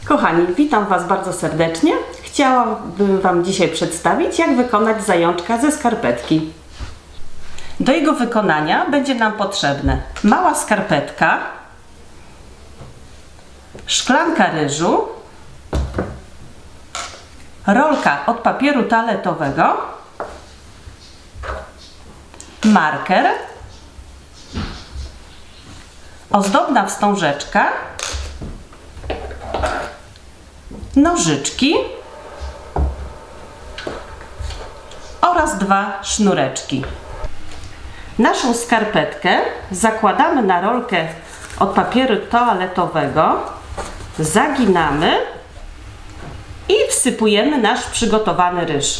Kochani, witam Was bardzo serdecznie. Chciałabym Wam dzisiaj przedstawić, jak wykonać zajączka ze skarpetki. Do jego wykonania będzie nam potrzebne mała skarpetka, szklanka ryżu, rolka od papieru toaletowego, marker, ozdobna wstążeczka, nożyczki oraz 2 sznureczki. Naszą skarpetkę zakładamy na rolkę od papieru toaletowego, zaginamy i wsypujemy nasz przygotowany ryż.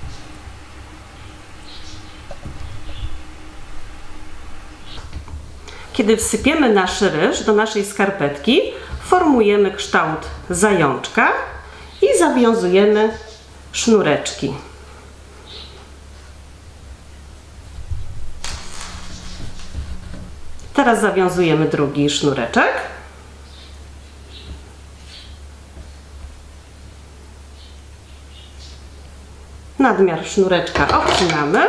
Kiedy wsypiemy nasz ryż do naszej skarpetki, formujemy kształt zajączka i zawiązujemy sznureczki. Teraz zawiązujemy drugi sznureczek. Nadmiar sznureczka obcinamy.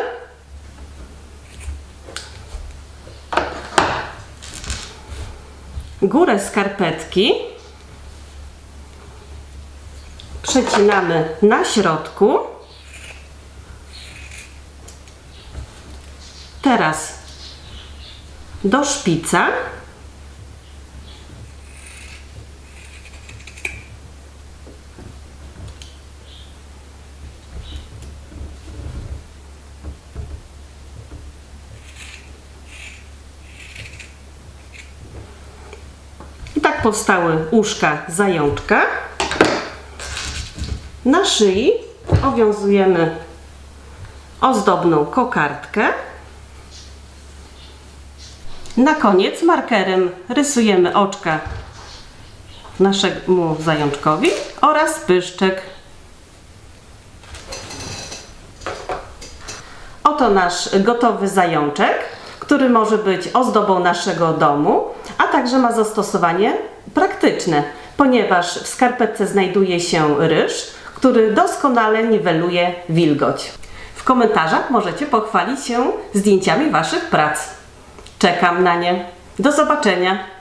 Górę skarpetki przecinamy na środku. Teraz do szpica. I tak powstały uszka zajączka. Na szyi owiązujemy ozdobną kokardkę. Na koniec markerem rysujemy oczka naszemu zajączkowi oraz pyszczek. Oto nasz gotowy zajączek, który może być ozdobą naszego domu, a także ma zastosowanie praktyczne, ponieważ w skarpetce znajduje się ryż, który doskonale niweluje wilgoć. W komentarzach możecie pochwalić się zdjęciami Waszych prac. Czekam na nie. Do zobaczenia!